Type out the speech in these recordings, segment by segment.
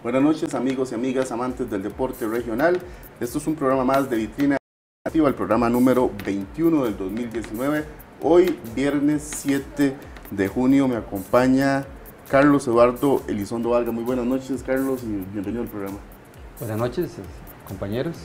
Buenas noches amigos y amigas amantes del deporte regional. Esto es un programa más de Vitrina Deportiva, el programa número 21 del 2019. Hoy, viernes 7 de junio, me acompaña Carlos Eduardo Elizondo Valga. Muy buenas noches, Carlos, y bienvenido al programa. Buenas noches, compañeros,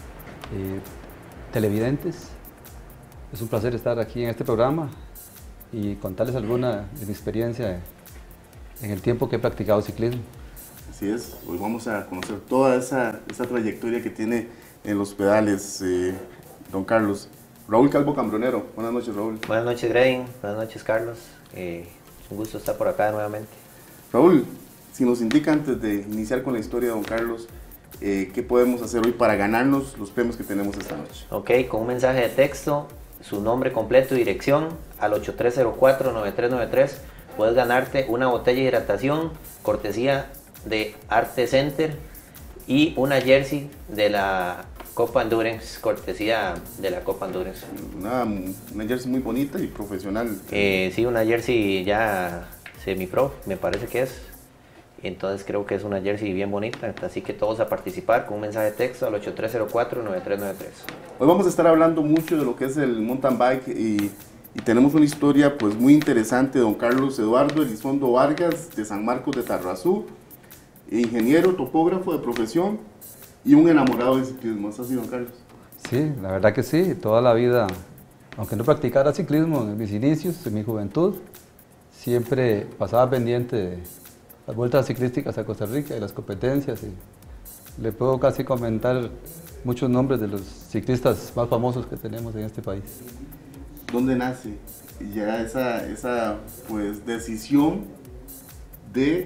televidentes. Es un placer estar aquí en este programa y contarles alguna de mi experiencia en el tiempo que he practicado ciclismo. Así es, hoy vamos a conocer toda esa trayectoria que tiene en los pedales, don Carlos. Raúl Calvo Cambronero, buenas noches, Raúl. Buenas noches, Greg, buenas noches, Carlos. Un gusto estar por acá nuevamente. Raúl, si nos indica antes de iniciar con la historia de don Carlos, ¿qué podemos hacer hoy para ganarnos los premios que tenemos esta noche? Ok, con un mensaje de texto, su nombre completo y dirección al 8304-9393, puedes ganarte una botella de hidratación, cortesía de Arte Center, y una jersey de la Copa Endurance, cortesía de la Copa Endurance. Una jersey muy bonita y profesional. Sí, una jersey ya semi-pro, me parece que es. Entonces creo que es una jersey bien bonita, así que todos a participar con un mensaje de texto al 8304-9393. Hoy vamos a estar hablando mucho de lo que es el mountain bike y tenemos una historia pues muy interesante de don Carlos Eduardo Elizondo Vargas de San Marcos de Tarrazú, ingeniero, topógrafo de profesión y un enamorado del ciclismo. ¿Es así, don Carlos? Sí, la verdad que sí, toda la vida, aunque no practicara ciclismo en mis inicios, en mi juventud, siempre pasaba pendiente de las vueltas ciclísticas a Costa Rica y las competencias, y le puedo casi comentar muchos nombres de los ciclistas más famosos que tenemos en este país. ¿Dónde nace ya esa pues decisión de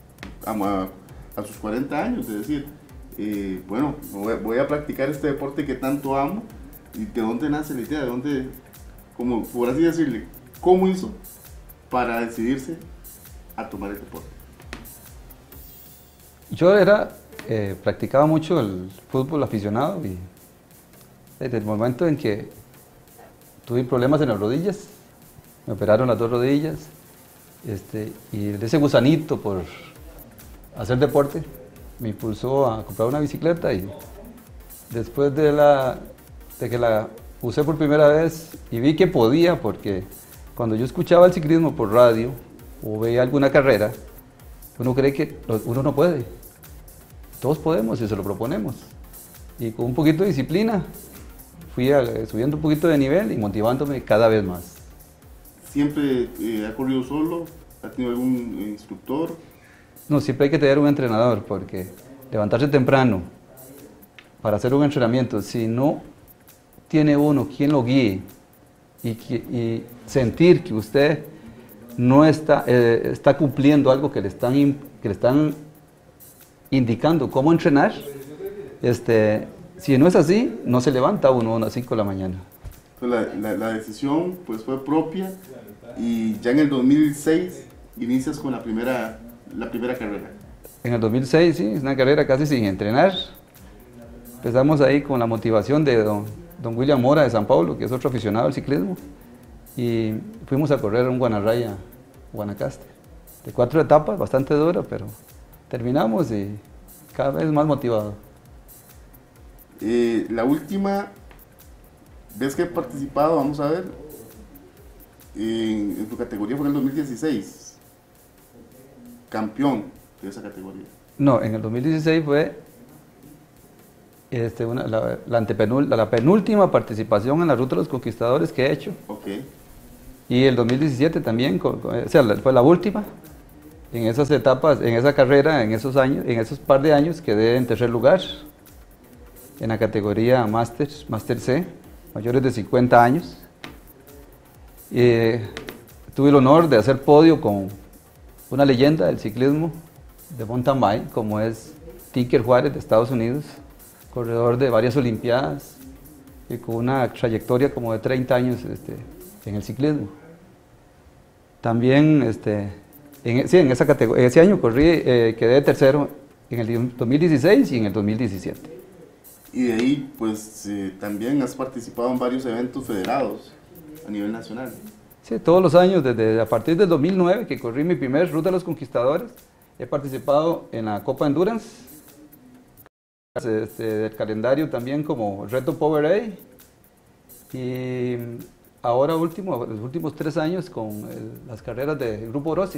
a sus 40 años de decir, bueno, voy a practicar este deporte que tanto amo? ¿Y de dónde nace la idea? ¿De dónde, como por así decirle, cómo hizo para decidirse a tomar el deporte? Yo practicaba mucho el fútbol aficionado, y desde el momento en que tuve problemas en las rodillas, me operaron las dos rodillas, y ese gusanito por hacer deporte me impulsó a comprar una bicicleta, y después de que la usé por primera vez y vi que podía, porque cuando yo escuchaba el ciclismo por radio o veía alguna carrera, uno cree que uno no puede. Todos podemos si se lo proponemos. Y con un poquito de disciplina fui subiendo un poquito de nivel y motivándome cada vez más. ¿Siempre ha corrido solo? ¿Ha tenido algún instructor? No, siempre hay que tener un entrenador, porque levantarse temprano para hacer un entrenamiento, si no tiene uno quien lo guíe y sentir que usted no está cumpliendo algo que le están indicando cómo entrenar, si no es así, no se levanta uno a las 5 de la mañana. La decisión pues fue propia, y ya en el 2006 inicias con la primera carrera. En el 2006, sí, es una carrera casi sin entrenar. Empezamos ahí con la motivación de don William Mora de San Paulo, que es otro aficionado al ciclismo, y fuimos a correr un Guanarraya, Guanacaste, de 4 etapas, bastante dura, pero terminamos y cada vez más motivado. La última vez que he participado, vamos a ver, en tu categoría fue en el 2016, campeón de esa categoría. No, en el 2016 fue la penúltima participación en la Ruta de los Conquistadores que he hecho. Okay. Y el 2017 también, o sea, fue la última. En esas etapas, en esa carrera, en esos par de años, quedé en tercer lugar en la categoría Master C, mayores de 50 años. Tuve el honor de hacer podio con una leyenda del ciclismo de mountain bike, como es Tinker Juárez de Estados Unidos, corredor de varias olimpiadas y con una trayectoria como de 30 años en el ciclismo. También en esa categoría, ese año quedé tercero en el 2016 y en el 2017. Y de ahí, pues, también has participado en varios eventos federados a nivel nacional. Sí, todos los años, a partir del 2009, que corrí mi primer Ruta de los Conquistadores, He participado en la Copa Endurance, del calendario también como Reto Powerade, y ahora último, los últimos 3 años con las carreras del Grupo Rossi.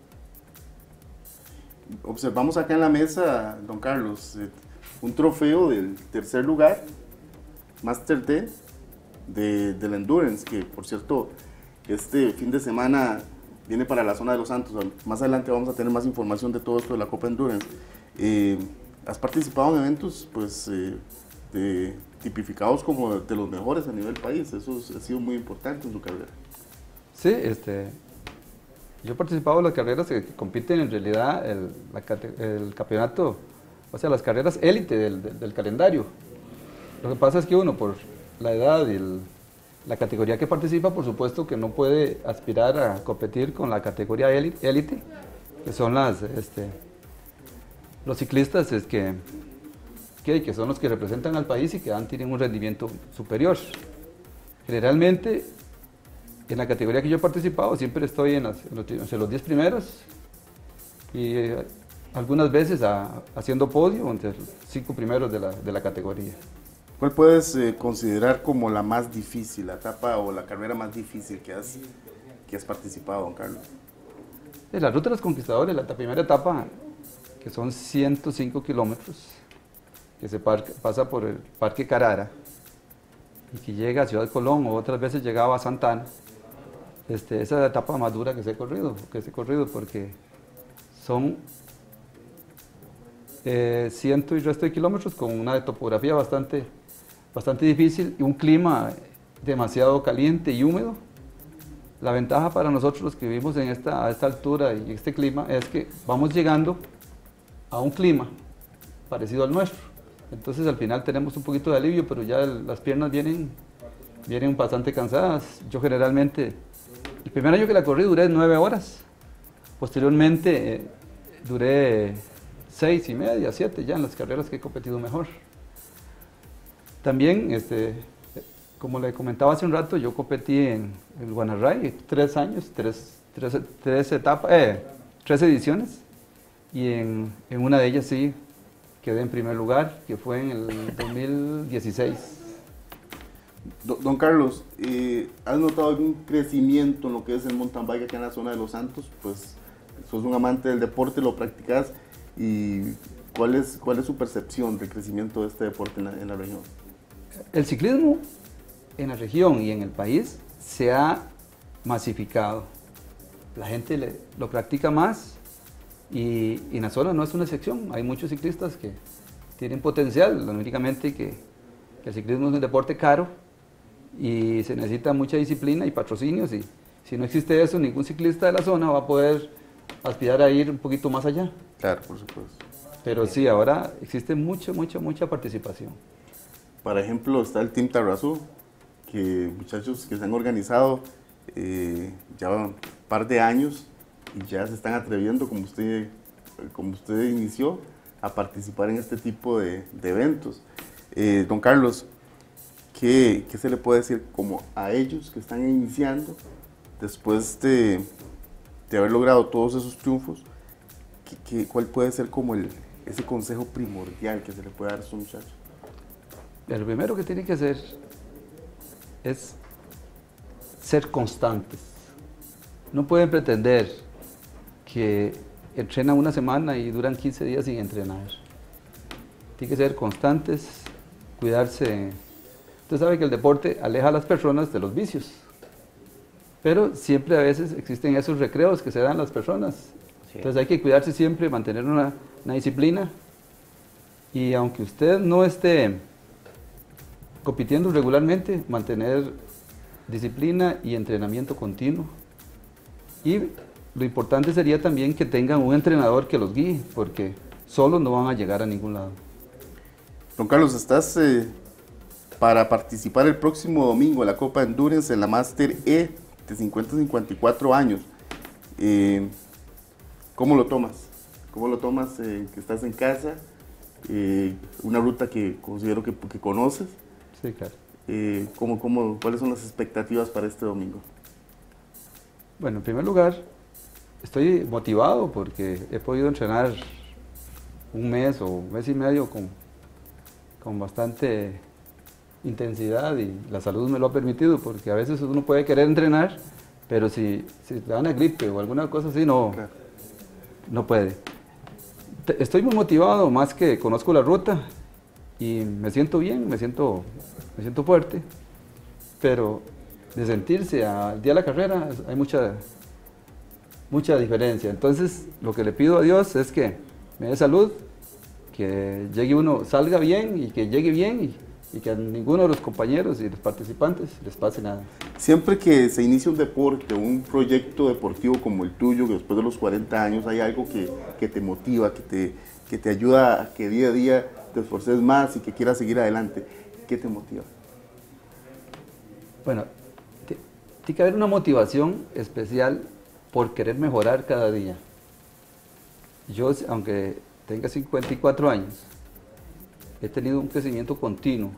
Observamos acá en la mesa, don Carlos, un trofeo del tercer lugar, Master D, de la Endurance, que por cierto, este fin de semana viene para la zona de Los Santos. Más adelante vamos a tener más información de todo esto de la Copa Endurance. Has participado en eventos pues, tipificados como de los mejores a nivel país. Eso ha sido muy importante en su carrera. Sí, yo he participado en las carreras que compiten en realidad el campeonato, o sea, las carreras élite del calendario. Lo que pasa es que uno, por la edad y la categoría que participa, por supuesto que no puede aspirar a competir con la categoría élite, que son los ciclistas que son los que representan al país y que tienen un rendimiento superior. Generalmente, en la categoría que yo he participado, siempre estoy entre los 10 primeros y algunas veces haciendo podio entre los 5 primeros de la categoría. ¿Cuál puedes considerar como la más difícil, la etapa o la carrera más difícil que has participado, don Carlos? La Ruta de los Conquistadores, la primera etapa, que son 105 kilómetros, que se pasa por el Parque Carara y que llega a Ciudad Colón, o otras veces llegaba a Santana. Esa es la etapa más dura que he corrido porque son 100 y resto de kilómetros con una topografía bastante difícil y un clima demasiado caliente y húmedo. La ventaja para nosotros los que vivimos a esta altura y este clima es que vamos llegando a un clima parecido al nuestro. Entonces al final tenemos un poquito de alivio, pero ya las piernas vienen bastante cansadas. Yo generalmente, el primer año que la corrí duré 9 horas. Posteriormente duré 6 y media, 7 ya en las carreras que he competido mejor. También, como le comentaba hace un rato, yo competí en el Guanarray 3 años, 3 etapas, 3 ediciones, y en una de ellas sí quedé en primer lugar, que fue en el 2016. Don Carlos, ¿has notado algún crecimiento en lo que es el mountain bike acá en la zona de Los Santos? Pues sos un amante del deporte, lo practicas, y ¿cuál es su percepción del crecimiento de este deporte en la región? El ciclismo en la región y en el país se ha masificado. La gente lo practica más y en la zona no es una excepción. Hay muchos ciclistas que tienen potencial, únicamente que el ciclismo es un deporte caro y se necesita mucha disciplina y patrocinios, y si no existe eso, ningún ciclista de la zona va a poder aspirar a ir un poquito más allá. Claro, por supuesto. Pero sí, ahora existe mucha participación. Por ejemplo, está el Team Tarrazú, que muchachos que se han organizado ya un par de años y ya se están atreviendo, como usted inició, a participar en este tipo de eventos. Don Carlos, ¿qué se le puede decir como a ellos que están iniciando después de haber logrado todos esos triunfos? ¿Cuál puede ser como ese consejo primordial que se le puede dar a estos muchachos? Lo primero que tienen que hacer es ser constantes. No pueden pretender que entrenan una semana y duran 15 días sin entrenar. Tienen que ser constantes, cuidarse. Usted sabe que el deporte aleja a las personas de los vicios, pero siempre a veces existen esos recreos que se dan las personas. Sí. Entonces hay que cuidarse siempre, mantener una disciplina, y aunque usted no esté compitiendo regularmente, mantener disciplina y entrenamiento continuo. Y lo importante sería también que tengan un entrenador que los guíe, porque solos no van a llegar a ningún lado. Don Carlos, estás para participar el próximo domingo en la Copa Endurance en la Master E de 50-54 años. ¿Cómo lo tomas? ¿Cómo lo tomas que estás en casa? Una ruta que considero que conoces. Sí, claro. ¿Cuáles son las expectativas para este domingo? Bueno, en primer lugar, estoy motivado porque he podido entrenar un mes o un mes y medio con bastante intensidad y la salud me lo ha permitido, porque a veces uno puede querer entrenar, pero si le da una gripe o alguna cosa así, no, Claro. no puede. Estoy muy motivado, más que conozco la ruta y me siento bien, me siento fuerte, pero de sentirse al día de la carrera hay mucha diferencia. Entonces, lo que le pido a Dios es que me dé salud, que llegue uno, salga bien y que llegue bien y que a ninguno de los compañeros y los participantes les pase nada. Siempre que se inicia un deporte, un proyecto deportivo como el tuyo, que después de los 40 años hay algo que te motiva, que te ayuda a que día a día te esforces más y que quieras seguir adelante. ¿Qué te motiva? Bueno, tiene que haber una motivación especial por querer mejorar cada día. Yo, aunque tenga 54 años, he tenido un crecimiento continuo.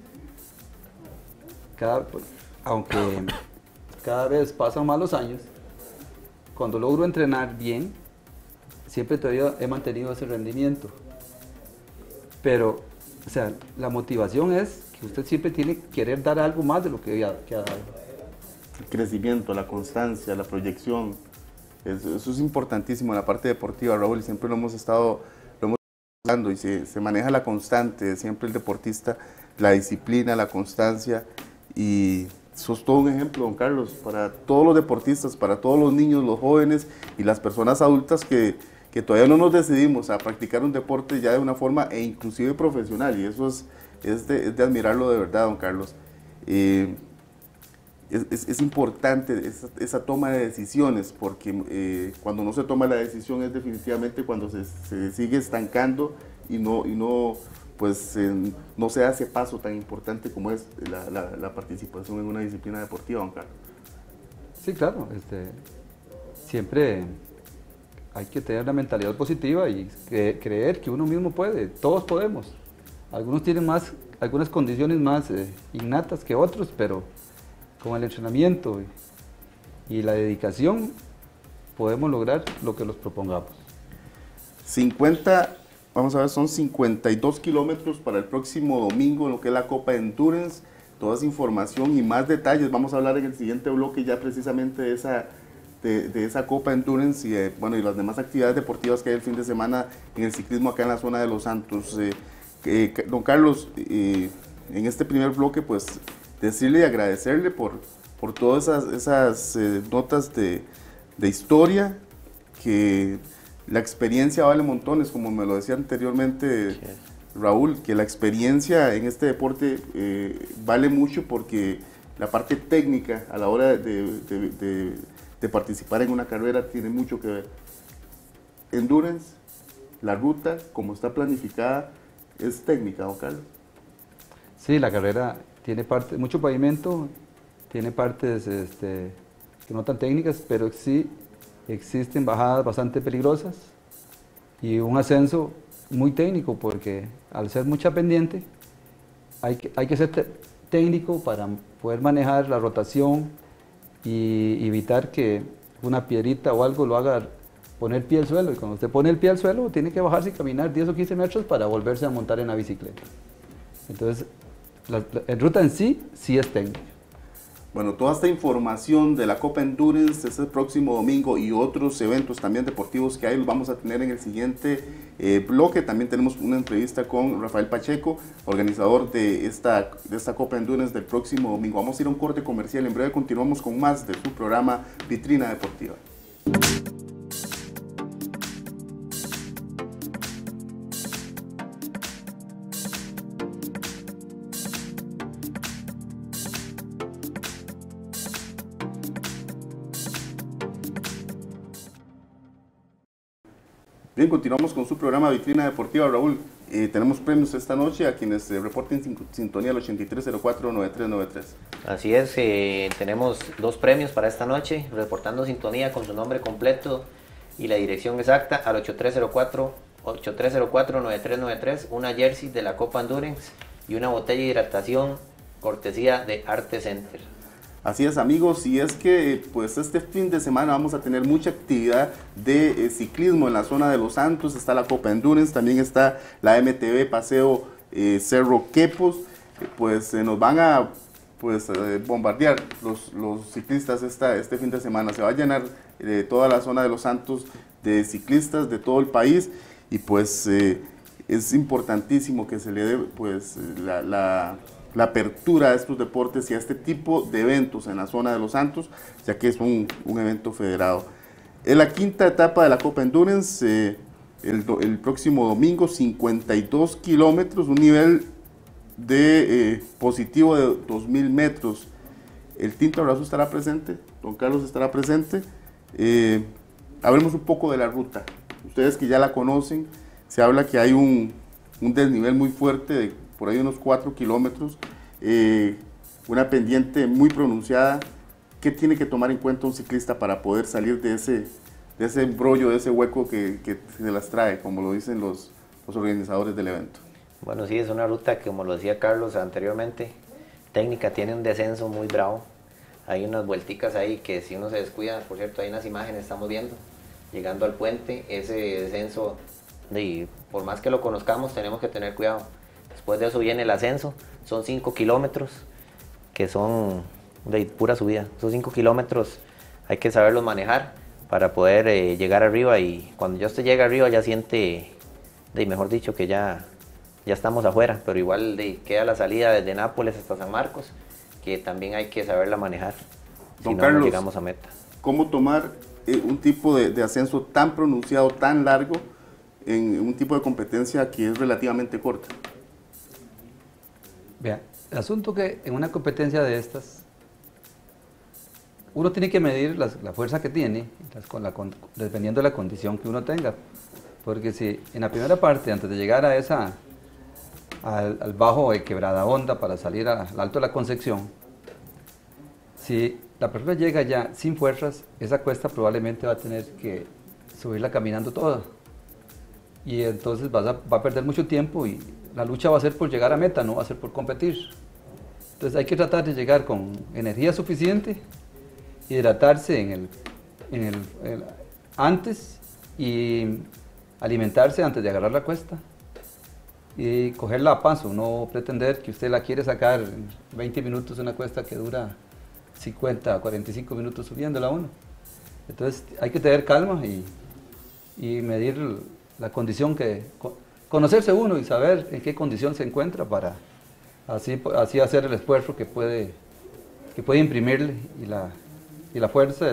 Aunque cada vez pasan más los años, cuando logro entrenar bien, siempre todavía he mantenido ese rendimiento. Pero, o sea, la motivación es que usted siempre tiene que querer dar algo más de lo que ha dado. El crecimiento, la constancia, la proyección. Eso es importantísimo en la parte deportiva, Raúl, siempre lo hemos estado hablando y se maneja la constante, siempre el deportista, la disciplina, la constancia, y sos todo un ejemplo, don Carlos, para todos los deportistas, para todos los niños, los jóvenes y las personas adultas que todavía no nos decidimos a practicar un deporte ya de una forma e inclusive profesional, y eso es de admirarlo de verdad, don Carlos. Es importante esa toma de decisiones, porque cuando no se toma la decisión es definitivamente cuando se sigue estancando y no se da ese paso tan importante como es la participación en una disciplina deportiva, don Carlos. Sí, claro, siempre hay que tener una mentalidad positiva y creer que uno mismo puede, todos podemos. Algunos tienen algunas condiciones más innatas que otros, pero con el entrenamiento y la dedicación podemos lograr lo que nos propongamos. Vamos a ver, son 52 kilómetros para el próximo domingo, lo que es la Copa Endurance. Toda esa información y más detalles vamos a hablar en el siguiente bloque ya precisamente de esa Copa Endurance y las demás actividades deportivas que hay el fin de semana en el ciclismo acá en la zona de Los Santos. Don Carlos, en este primer bloque, pues decirle y agradecerle por todas esas notas de historia, que la experiencia vale montones, como me lo decía anteriormente sí, Raúl, que la experiencia en este deporte vale mucho, porque la parte técnica a la hora de participar en una carrera tiene mucho que ver. Endurance, la ruta, como está planificada, es técnica, don Carlos. Sí, la carrera tiene mucho pavimento, tiene partes que no tan técnicas, pero sí existen bajadas bastante peligrosas y un ascenso muy técnico, porque al ser mucha pendiente hay que ser técnico para poder manejar la rotación y evitar que una piedrita o algo lo haga poner pie al suelo, y cuando usted pone el pie al suelo tiene que bajarse y caminar 10 o 15 metros para volverse a montar en la bicicleta. Entonces, la ruta en sí es técnica. Bueno, toda esta información de la Copa Endurance este próximo domingo y otros eventos también deportivos que hay los vamos a tener en el siguiente bloque. También tenemos una entrevista con Rafael Pacheco, organizador de esta Copa Endurance del próximo domingo. Vamos a ir a un corte comercial, en breve continuamos con más de su programa Vitrina Deportiva. Bien, continuamos con su programa Vitrina Deportiva, Raúl. Tenemos premios esta noche a quienes reporten sintonía al 8304-9393. Así es, tenemos 2 premios para esta noche, reportando sintonía con su nombre completo y la dirección exacta al 8304-9393, una jersey de la Copa Endurance y una botella de hidratación cortesía de Arte Center. Así es, amigos, y es que pues este fin de semana vamos a tener mucha actividad de ciclismo en la zona de Los Santos. Está la Copa Endurance, también está la MTB Paseo Cerro Quepos. Pues nos van a bombardear los ciclistas este fin de semana. Se va a llenar toda la zona de Los Santos de ciclistas de todo el país, y pues es importantísimo que se le dé pues la apertura a estos deportes y a este tipo de eventos en la zona de Los Santos, ya que es un evento federado. En la quinta etapa de la Copa Endurance, el próximo domingo, 52 kilómetros, un nivel de positivo de 2000 metros. El Tinto Abrazo estará presente, don Carlos estará presente. Hablemos un poco de la ruta. Ustedes que ya la conocen, se habla que hay un desnivel muy fuerte de por ahí unos 4 kilómetros, una pendiente muy pronunciada. ¿Qué tiene que tomar en cuenta un ciclista para poder salir de ese embrollo, de ese hueco que se las trae, como lo dicen los organizadores del evento? Bueno, sí, es una ruta que, como lo decía Carlos anteriormente, técnica, tiene un descenso muy bravo. Hay unas vuelticas ahí que si uno se descuida, por cierto, hay unas imágenes, estamos viendo, llegando al puente, ese descenso, y por más que lo conozcamos, tenemos que tener cuidado. Después de eso viene el ascenso, son 5 kilómetros, que son de pura subida. Esos 5 kilómetros hay que saberlos manejar para poder llegar arriba, y cuando ya usted llega arriba ya siente, mejor dicho, que ya estamos afuera, pero igual queda la salida desde Nápoles hasta San Marcos, que también hay que saberla manejar, si no, Carlos, no llegamos a meta. ¿Cómo tomar un tipo de ascenso tan pronunciado, tan largo, en un tipo de competencia que es relativamente corta? Vea, el asunto que en una competencia de estas, uno tiene que medir la fuerza que tiene, dependiendo de la condición que uno tenga. Porque si en la primera parte, antes de llegar al bajo de Quebrada Honda para salir al Alto de la Concepción, si la persona llega ya sin fuerzas, esa cuesta probablemente va a tener que subirla caminando toda. Y entonces va a perder mucho tiempo, y la lucha va a ser por llegar a meta, no va a ser por competir. Entonces hay que tratar de llegar con energía suficiente, hidratarse antes y alimentarse antes de agarrar la cuesta y cogerla a paso, no pretender que usted la quiere sacar en 20 minutos una cuesta que dura 50 a 45 minutos subiéndola uno. Entonces hay que tener calma y medir la condición conocerse uno y saber en qué condición se encuentra para así hacer el esfuerzo que puede imprimirle, y la fuerza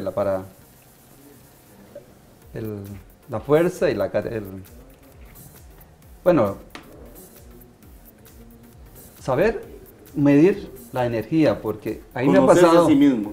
saber medir la energía, porque ahí me ha pasado,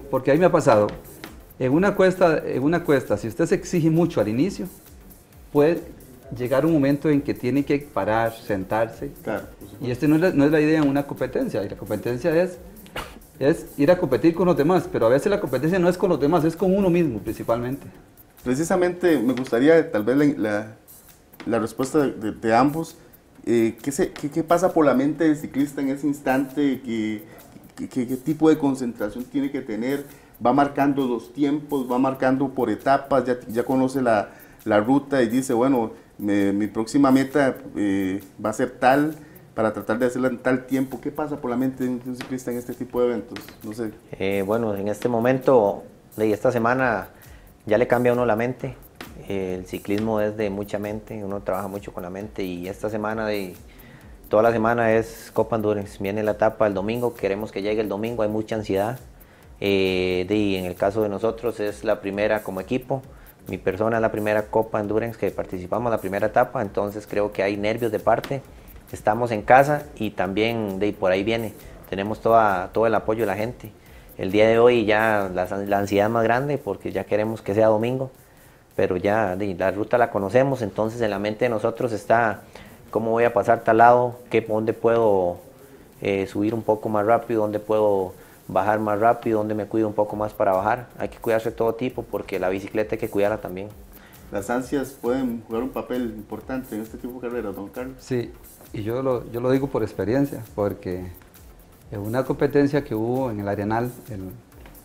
en una cuesta, si usted se exige mucho al inicio, puede llegar un momento en que tiene que parar, sentarse. Claro, y no es la idea en una competencia. Y la competencia es ir a competir con los demás, pero a veces la competencia no es con los demás, es con uno mismo principalmente. Precisamente me gustaría tal vez la respuesta de ambos. ¿Qué pasa por la mente del ciclista en ese instante? ¿Qué tipo de concentración tiene que tener? ¿Va marcando los tiempos? ¿Va marcando por etapas? ¿Ya conoce la ruta y dice, bueno, mi próxima meta va a ser tal, para tratar de hacerla en tal tiempo? ¿Qué pasa por la mente de un ciclista en este tipo de eventos? No sé. Bueno, en este momento, de esta semana, ya le cambia a uno la mente. El ciclismo es de mucha mente, uno trabaja mucho con la mente, y esta semana, toda la semana es Copa Endurance. Viene la etapa el domingo, queremos que llegue el domingo, hay mucha ansiedad. En el caso de nosotros es la primera como equipo. Mi persona es la primera Copa Endurance que participamos en la primera etapa, entonces creo que hay nervios de parte. Estamos en casa y también por ahí viene. Tenemos todo el apoyo de la gente. El día de hoy ya la ansiedad es más grande porque ya queremos que sea domingo, pero ya la ruta la conocemos, entonces en la mente de nosotros está cómo voy a pasar tal lado, dónde puedo subir un poco más rápido, dónde puedo bajar más rápido, donde me cuido un poco más para bajar. Hay que cuidarse de todo tipo porque la bicicleta hay que cuidarla también. ¿Las ansias pueden jugar un papel importante en este tipo de carreras, don Carlos? Sí, y yo lo digo por experiencia, porque en una competencia que hubo en el Arenal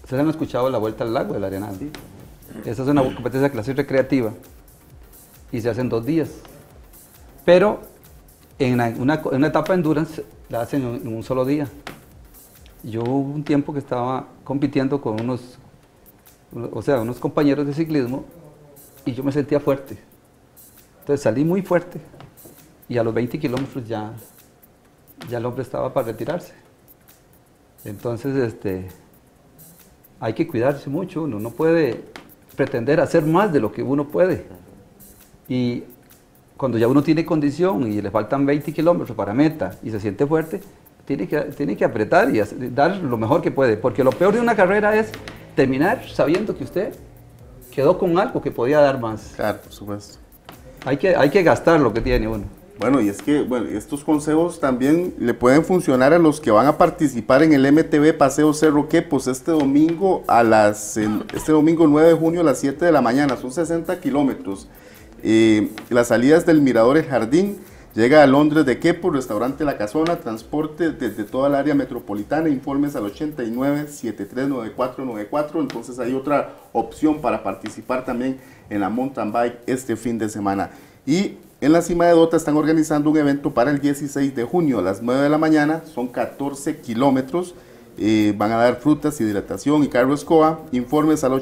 Ustedes han escuchado la Vuelta al Lago del Arenal. Sí. Esa es una competencia clase recreativa y se hace en 2 días. Pero en una etapa de endurance la hacen en un solo día. Yo hubo un tiempo que estaba compitiendo con unos compañeros de ciclismo y yo me sentía fuerte. Entonces salí muy fuerte y a los 20 kilómetros ya el hombre estaba para retirarse. Entonces hay que cuidarse mucho, uno no puede pretender hacer más de lo que uno puede. Y cuando ya uno tiene condición y le faltan 20 kilómetros para meta y se siente fuerte, tiene que apretar y dar lo mejor que puede, porque lo peor de una carrera es terminar sabiendo que usted quedó con algo que podía dar más. Claro, por supuesto. Hay que gastar lo que tiene uno. Bueno, y es que estos consejos también le pueden funcionar a los que van a participar en el MTB Paseo Cerro Quepos este domingo 9 de junio a las 7 de la mañana, son 60 kilómetros. Las salidas del Mirador El Jardín, llega a Londres de Quepos, restaurante La Casona, transporte desde toda el área metropolitana, informes al 89-739494, entonces hay otra opción para participar también en la mountain bike este fin de semana. Y en la cima de Dota están organizando un evento para el 16 de junio a las 9 de la mañana, son 14 kilómetros, van a dar frutas, hidratación y carro escoba, informes al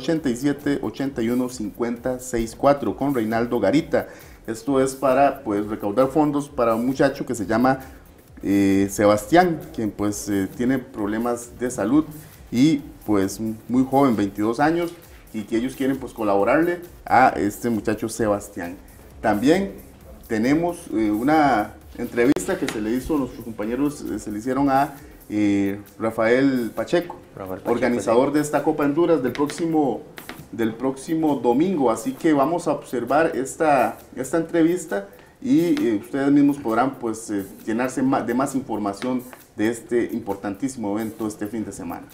87-81-50-64 con Reinaldo Garita. Esto es para pues recaudar fondos para un muchacho que se llama Sebastián, quien pues tiene problemas de salud y pues muy joven, 22 años, y que ellos quieren pues colaborarle a este muchacho Sebastián. También tenemos una entrevista que se le hizo a nuestros compañeros, se le hicieron a Rafael Pacheco, organizador de esta Copa Honduras del próximo domingo, así que vamos a observar esta entrevista y ustedes mismos podrán pues llenarse de más información de este importantísimo evento este fin de semana.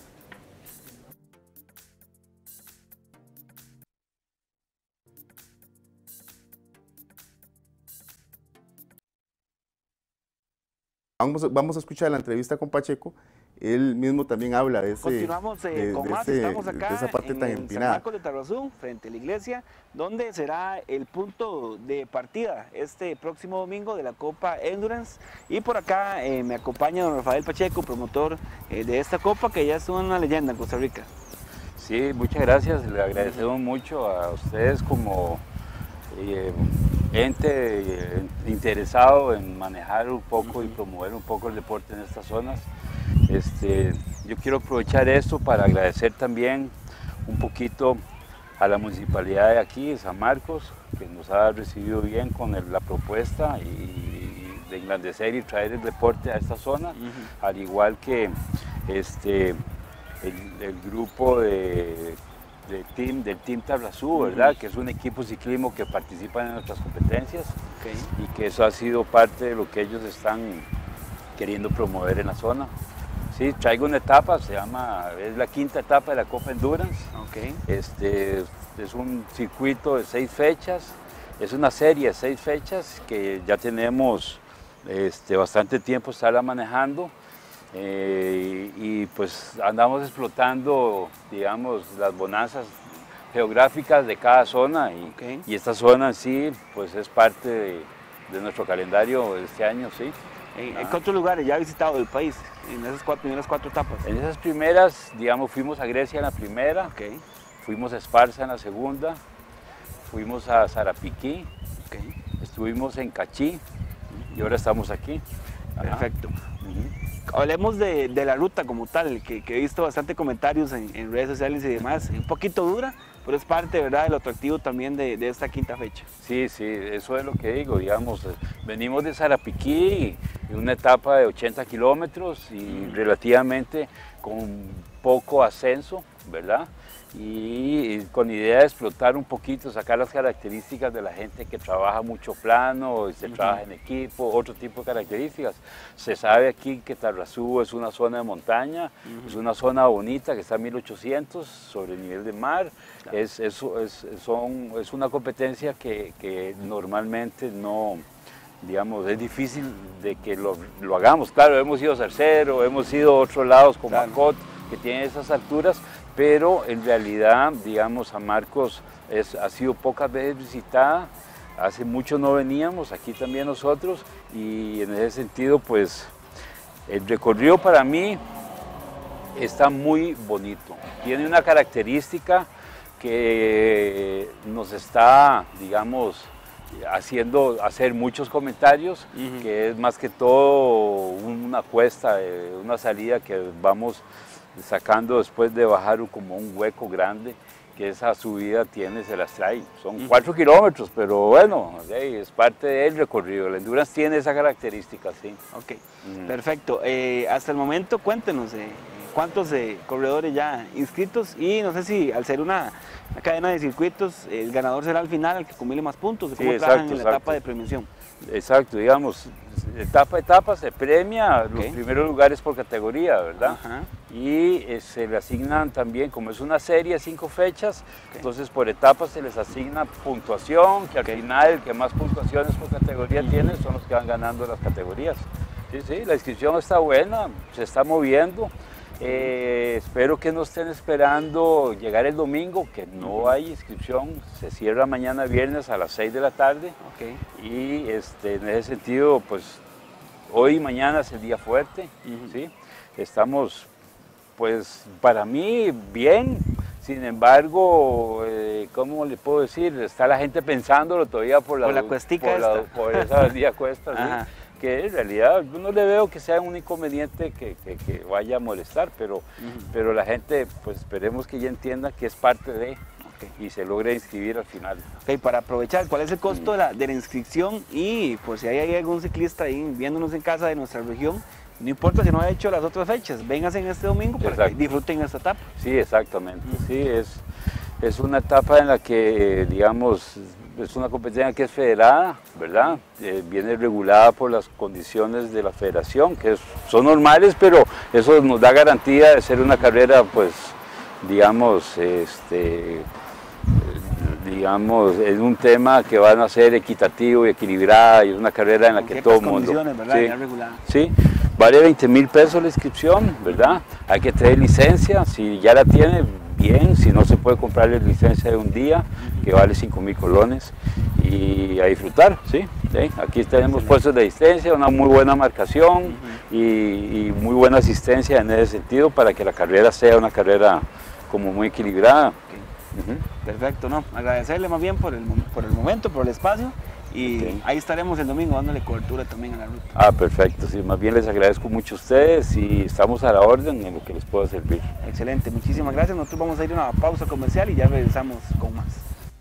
Vamos a escuchar la entrevista con Pacheco. Él mismo también habla de Continuamos con más, estamos acá de esa parte tan en empinada. San Marcos de Tarrazú, frente a la iglesia, donde será el punto de partida este próximo domingo de la Copa Endurance. Y por acá me acompaña don Rafael Pacheco, promotor de esta Copa, que ya es una leyenda en Costa Rica. Sí, muchas gracias, le agradecemos mucho a ustedes como ente interesado en manejar un poco y promover un poco el deporte en estas zonas. Yo quiero aprovechar esto para agradecer también un poquito a la municipalidad de aquí, de San Marcos, que nos ha recibido bien con la propuesta y de engrandecer y traer el deporte a esta zona, al igual que el grupo del Team Tarrazú, ¿verdad? Que es un equipo ciclismo que participa en nuestras competencias y que eso ha sido parte de lo que ellos están queriendo promover en la zona. Sí, traigo una etapa, es la quinta etapa de la Copa Endurance. Es un circuito de 6 fechas, es una serie de 6 fechas que ya tenemos bastante tiempo estarla manejando. Y pues andamos explotando, digamos, las bonanzas geográficas de cada zona y esta zona en sí pues es parte de nuestro calendario de este año, sí. ¿En qué otros lugares ya ha visitado el país en esas primeras 4 etapas? En esas primeras, digamos, fuimos a Grecia en la primera, fuimos a Esparza en la segunda, fuimos a Sarapiquí, estuvimos en Cachí y ahora estamos aquí. Perfecto. Hablemos de la ruta como tal, que he visto bastante comentarios en redes sociales y demás, un poquito dura, pero es parte, ¿verdad?, de lo atractivo también de esta quinta fecha. Sí, eso es lo que digo, digamos, venimos de Sarapiquí, una etapa de 80 kilómetros y relativamente con poco ascenso, ¿verdad? Y con idea de explotar un poquito, sacar las características de la gente que trabaja mucho plano, se trabaja en equipo, otro tipo de características. Se sabe aquí que Tarrazú es una zona de montaña, es una zona bonita que está a 1800 sobre el nivel del mar. Claro. Es una competencia que normalmente no, digamos, es difícil de que lo hagamos. Claro, hemos ido a Cercero, hemos ido a otros lados como Macot, que tienen esas alturas, pero en realidad, digamos, San Marcos ha sido pocas veces visitada, hace mucho no veníamos, aquí también nosotros, y en ese sentido, pues, el recorrido para mí está muy bonito. Tiene una característica que nos está, digamos, haciendo hacer muchos comentarios, que es más que todo una cuesta, una salida que vamos sacando después de bajar como un hueco grande, que esa subida se las trae. Son 4 kilómetros, pero bueno, es parte del recorrido. El Endurance tiene esa característica, sí. Ok, perfecto. Hasta el momento, cuéntenos, ¿cuántos corredores ya inscritos? Y no sé si al ser una cadena de circuitos, el ganador será al final el que acumule más puntos. ¿Cómo trabajan en la etapa de premiación? Exacto, digamos, etapa a etapa se premia los primeros lugares por categoría, ¿verdad? Y se le asignan también, como es una serie de 5 fechas, entonces por etapas se les asigna puntuación, que al final el que más puntuaciones por categoría tiene son los que van ganando las categorías. Sí, la inscripción está buena, se está moviendo. Espero que no estén esperando llegar el domingo, que no hay inscripción, se cierra mañana viernes a las 6 de la tarde. Y en ese sentido, pues hoy y mañana es el día fuerte, ¿sí? Estamos, pues para mí, bien. Sin embargo, ¿cómo le puedo decir? Está la gente pensándolo todavía por la cuestica por esa día cuesta, ¿sí? Que en realidad yo no le veo que sea un inconveniente que vaya a molestar, pero la gente, pues esperemos que ya entienda que es parte de, y se logre inscribir al final. Para aprovechar, ¿cuál es el costo de la inscripción? Y por si hay algún ciclista ahí viéndonos en casa de nuestra región, no importa si no ha hecho las otras fechas, vénganse en este domingo para que disfruten esta etapa. Sí, exactamente, sí, es una etapa en la que, digamos, es una competencia que es federada, ¿verdad? Viene regulada por las condiciones de la federación, que son normales, pero eso nos da garantía de ser una carrera, pues, digamos, es un tema que van a ser equitativo y equilibrada, y es una carrera en la que todo el mundo... ¿verdad? Ya regulada. Sí, vale 20,000 pesos la inscripción, ¿verdad? Hay que tener licencia, si ya la tiene, bien, si no se puede comprarle licencia de un día, que vale 5,000 colones, y a disfrutar, ¿sí? Aquí tenemos puestos de asistencia, una muy buena marcación y muy buena asistencia en ese sentido para que la carrera sea una carrera como muy equilibrada. Perfecto, no, agradecerle más bien por el momento, por el espacio, y ahí estaremos el domingo dándole cobertura también a la ruta. Perfecto, sí, más bien les agradezco mucho a ustedes y estamos a la orden en lo que les pueda servir. Excelente, muchísimas gracias. Nosotros vamos a ir a una pausa comercial y ya regresamos con más.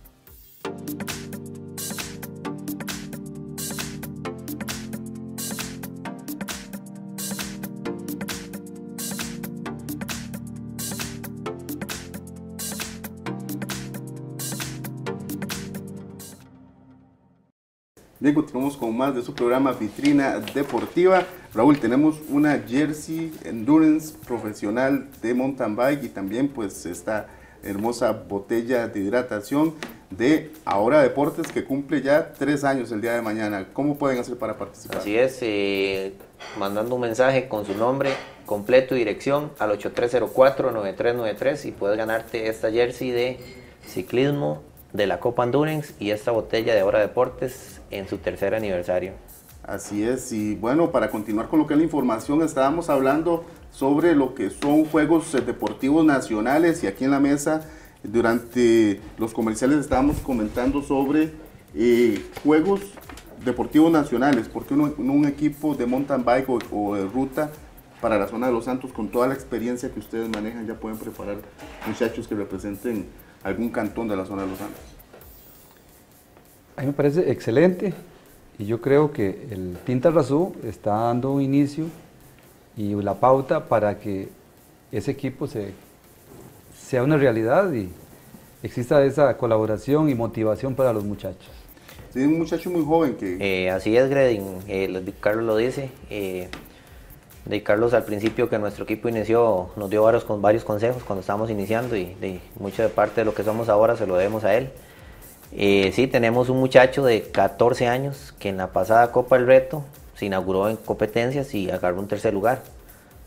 Bien, continuamos con más de su programa Vitrina Deportiva. Raúl, tenemos una jersey Endurance profesional de mountain bike y también pues esta hermosa botella de hidratación de Ahora Deportes, que cumple ya 3 años el día de mañana. ¿Cómo pueden hacer para participar? Así es, mandando un mensaje con su nombre completo y dirección al 8304-9393 y puedes ganarte esta jersey de ciclismo de la Copa Endurance y esta botella de Ahora Deportes en su 3er aniversario. Así es, y bueno, para continuar con lo que es la información, estábamos hablando sobre lo que son Juegos Deportivos Nacionales, y aquí en la mesa, durante los comerciales, estábamos comentando sobre Juegos Deportivos Nacionales, porque un equipo de mountain bike o de ruta para la zona de Los Santos, con toda la experiencia que ustedes manejan, ya pueden preparar muchachos que representen algún cantón de la zona de Los Santos. A mí me parece excelente, y yo creo que el Team Tarrazú está dando un inicio y la pauta para que ese equipo sea una realidad y exista esa colaboración y motivación para los muchachos. Sí, un muchacho muy joven que... así es, Gredin, Carlos lo dice. De Carlos al principio que nuestro equipo inició nos dio varios consejos cuando estábamos iniciando, y mucha parte de lo que somos ahora se lo debemos a él. Sí, tenemos un muchacho de 14 años que en la pasada Copa del Reto se inauguró en competencias y agarró un 3er lugar.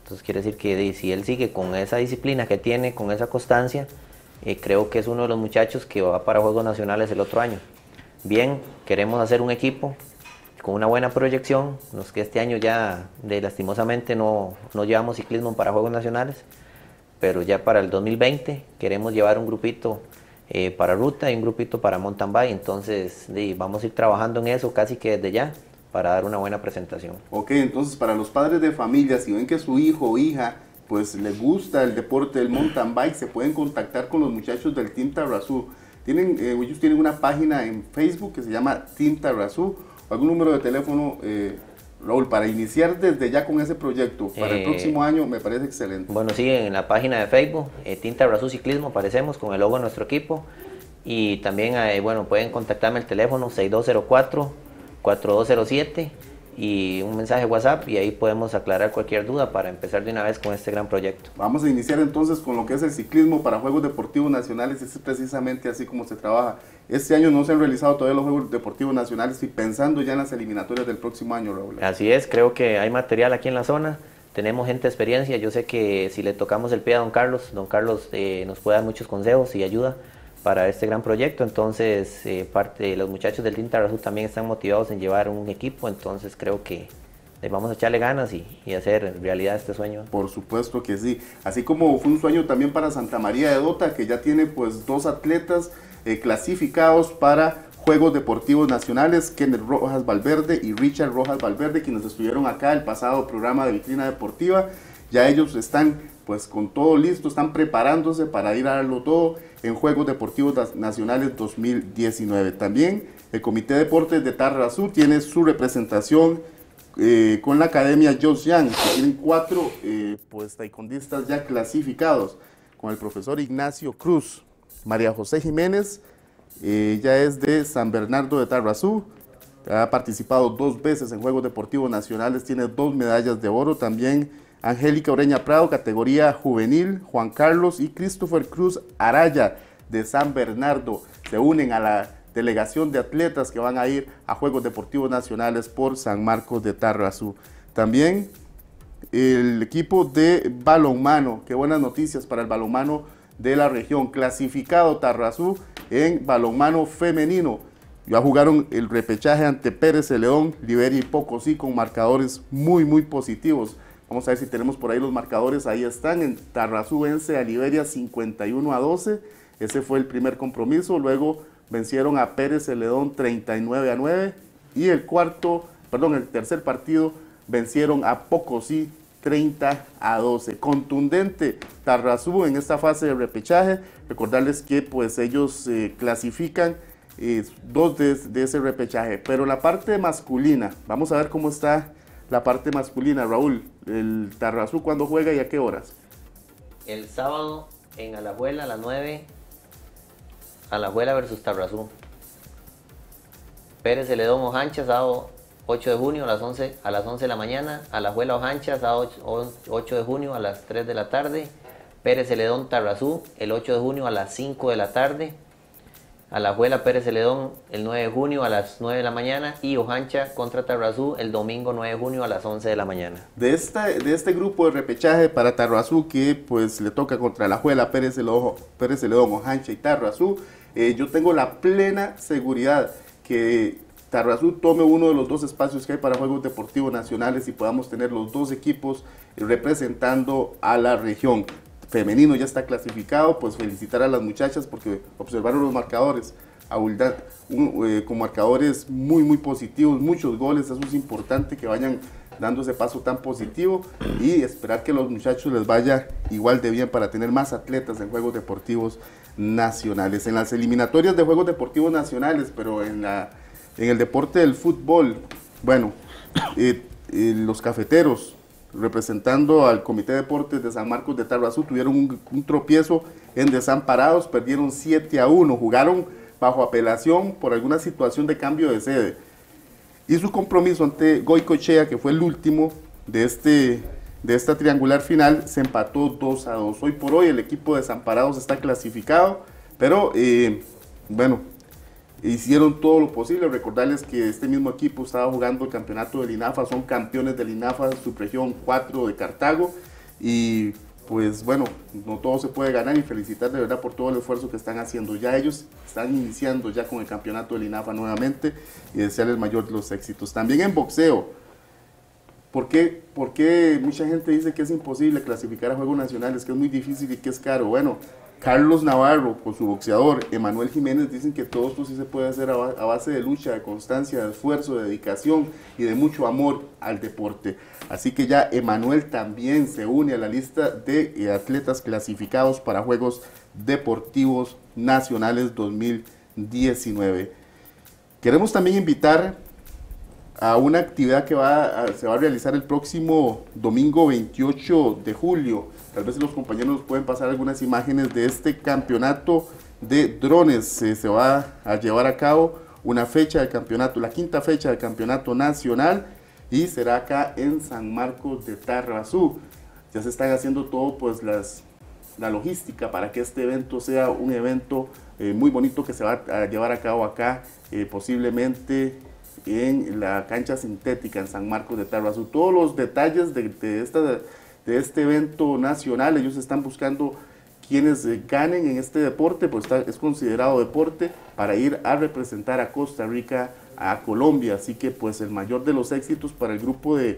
Entonces quiere decir que si él sigue con esa disciplina que tiene, con esa constancia, creo que es uno de los muchachos que va para Juegos Nacionales el otro año. Bien, queremos hacer un equipo con una buena proyección, los que este año ya lastimosamente no llevamos ciclismo para Juegos Nacionales, pero ya para el 2020 queremos llevar un grupito para ruta y un grupito para mountain bike, entonces vamos a ir trabajando en eso casi que desde ya para dar una buena presentación. Ok, entonces para los padres de familia, si ven que su hijo o hija pues le gusta el deporte del mountain bike, se pueden contactar con los muchachos del Team Tarrazú. Ellos tienen una página en Facebook que se llama Team Tarrazú, o algún número de teléfono, Raúl, para iniciar desde ya con ese proyecto para el próximo año. Me parece excelente. Bueno, sí, en la página de Facebook, Team Tarrazú Ciclismo, aparecemos con el logo de nuestro equipo, y también bueno, pueden contactarme al teléfono 6204-4207 y un mensaje WhatsApp, y ahí podemos aclarar cualquier duda para empezar de una vez con este gran proyecto. Vamos a iniciar entonces con lo que es el ciclismo para Juegos Deportivos Nacionales. Es precisamente así como se trabaja. Este año no se han realizado todavía los Juegos Deportivos Nacionales, y pensando ya en las eliminatorias del próximo año, Raúl. Así es, creo que hay material aquí en la zona, tenemos gente de experiencia. Yo sé que si le tocamos el pie a don Carlos nos puede dar muchos consejos y ayuda para este gran proyecto. Entonces parte de los muchachos del Team Tarrazú también están motivados en llevar un equipo, entonces creo que vamos a echarle ganas y hacer realidad este sueño. Por supuesto que sí, así como fue un sueño también para Santa María de Dota, que ya tiene pues 2 atletas clasificados para Juegos Deportivos Nacionales, Kenneth Rojas Valverde y Richard Rojas Valverde, quienes estuvieron acá el pasado programa de Vitrina Deportiva. Ya ellos están pues con todo listo, están preparándose para ir a darlo todo en Juegos Deportivos Nacionales 2019. También el Comité de Deportes de Tarrazú tiene su representación con la Academia Jos Yang, que tienen 4 pues taekwondistas ya clasificados, con el profesor Ignacio Cruz. María José Jiménez, ella es de San Bernardo de Tarrazú, ha participado 2 veces en Juegos Deportivos Nacionales, tiene 2 medallas de oro. También Angélica Oreña Prado, categoría juvenil, Juan Carlos y Christopher Cruz Araya de San Bernardo se unen a la delegación de atletas que van a ir a Juegos Deportivos Nacionales por San Marcos de Tarrazú. También el equipo de balonmano, qué buenas noticias para el balonmano de la región, clasificado Tarrazú en balonmano femenino. Ya jugaron el repechaje ante Pérez Celedón, Liberia y Pocosí con marcadores muy positivos. Vamos a ver si tenemos por ahí los marcadores. Ahí están. En Tarrazú vence a Liberia 51-12. Ese fue el primer compromiso. Luego vencieron a Pérez Celedón 39-9. Y el tercer partido vencieron a Pocosí 30-12. Contundente Tarrazú en esta fase de repechaje. Recordarles que pues ellos clasifican 2 de ese repechaje. Pero la parte masculina, vamos a ver cómo está la parte masculina. Raúl, el Tarrazú, ¿cuándo juega y a qué horas? El sábado en Alajuela a las 9, Alajuela versus Tarrazú. Pérez Celedón Ojancha, sábado 8 de junio a las 11 de la mañana. Alajuela Ojancha, sábado 8 de junio a las 3 de la tarde. Pérez Celedón Tarrazú, el 8 de junio a las 5 de la tarde. Alajuela Pérez Celedón el 9 de junio a las 9 de la mañana, y Ojancha contra Tarrazú el domingo 9 de junio a las 11 de la mañana. De este grupo de repechaje para Tarrazú, que pues le toca contra Alajuela, Pérez Celedón, Ojancha y Tarrazú, yo tengo la plena seguridad que Tarrazú tome uno de los 2 espacios que hay para Juegos Deportivos Nacionales y podamos tener los 2 equipos representando a la región. Femenino ya está clasificado, pues felicitar a las muchachas porque observaron los marcadores con marcadores muy positivos, muchos goles. Eso es importante, que vayan dando ese paso tan positivo, y esperar que los muchachos les vaya igual de bien para tener más atletas en Juegos Deportivos Nacionales. En las eliminatorias de Juegos Deportivos Nacionales, pero en el deporte del fútbol, bueno, los cafeteros, representando al Comité de Deportes de San Marcos de Tarrazú, tuvieron un tropiezo en Desamparados, perdieron 7-1, jugaron bajo apelación por alguna situación de cambio de sede. Y su compromiso ante Goicoechea, que fue el último de esta triangular final, se empató 2-2. Hoy por hoy el equipo de Desamparados está clasificado, pero bueno, hicieron todo lo posible. Recordarles que este mismo equipo estaba jugando el campeonato del INAFA, son campeones del INAFA, subregión 4 de Cartago, y pues bueno, no todo se puede ganar, y felicitar de verdad por todo el esfuerzo que están haciendo. Ya ellos están iniciando ya con el campeonato del INAFA nuevamente, y desearles el mayor de los éxitos. También en boxeo, ¿por qué mucha gente dice que es imposible clasificar a Juegos Nacionales, que es muy difícil y que es caro? Bueno, Carlos Navarro con su boxeador, Emanuel Jiménez, dicen que todo esto sí se puede hacer a base de lucha, de constancia, de esfuerzo, de dedicación y de mucho amor al deporte. Así que ya Emanuel también se une a la lista de atletas clasificados para Juegos Deportivos Nacionales 2019. Queremos también invitar a una actividad que se va a realizar el próximo domingo 28 de julio. Tal vez los compañeros nos pueden pasar algunas imágenes de este campeonato de drones. Se va a llevar a cabo una fecha del campeonato, la quinta fecha del campeonato nacional, y será acá en San Marcos de Tarrazú. Ya se están haciendo todo, pues la logística para que este evento sea un evento muy bonito, que se va a llevar a cabo acá, posiblemente en la cancha sintética en San Marcos de Tarrazú. Todos los detalles de este evento nacional, ellos están buscando quienes ganen en este deporte, pues es considerado deporte para ir a representar a Costa Rica, a Colombia. Así que pues el mayor de los éxitos para el grupo de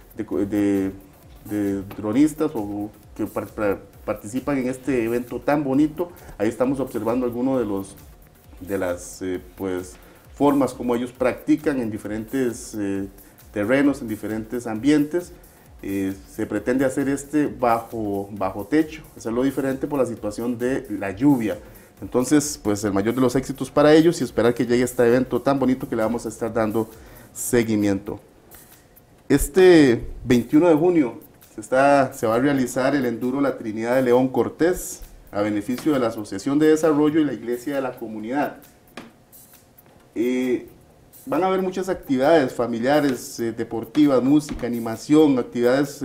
dronistas que participan en este evento tan bonito. Ahí estamos observando algunos de las pues formas como ellos practican en diferentes terrenos, en diferentes ambientes. Se pretende hacer bajo techo, hacerlo diferente por la situación de la lluvia. Entonces, pues el mayor de los éxitos para ellos, y esperar que llegue este evento tan bonito que le vamos a estar dando seguimiento. Este 21 de junio se va a realizar el Enduro La Trinidad de León Cortés, a beneficio de la Asociación de Desarrollo y la Iglesia de la Comunidad. Van a haber muchas actividades familiares, deportivas, música, animación, actividades